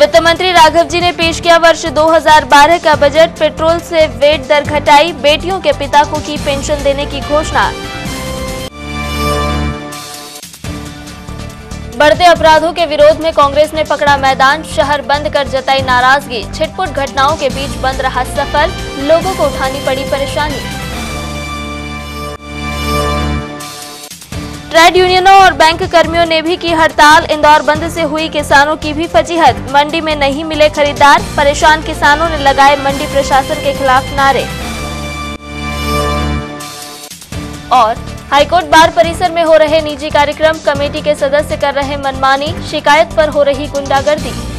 वित्त मंत्री राघव जी ने पेश किया वर्ष 2012 का बजट। पेट्रोल से वेट दर घटाई, बेटियों के पिता को की पेंशन देने की घोषणा। बढ़ते अपराधों के विरोध में कांग्रेस ने पकड़ा मैदान, शहर बंद कर जताई नाराजगी। छिटपुट घटनाओं के बीच बंद रहा सफर, लोगों को उठानी पड़ी परेशानी। ट्रेड यूनियनों और बैंक कर्मियों ने भी की हड़ताल, इंदौर बंद से हुई किसानों की भी फजीहत। मंडी में नहीं मिले खरीदार, परेशान किसानों ने लगाए मंडी प्रशासन के खिलाफ नारे। और हाईकोर्ट बार परिसर में हो रहे निजी कार्यक्रम, कमेटी के सदस्य कर रहे मनमानी, शिकायत पर हो रही गुंडागर्दी।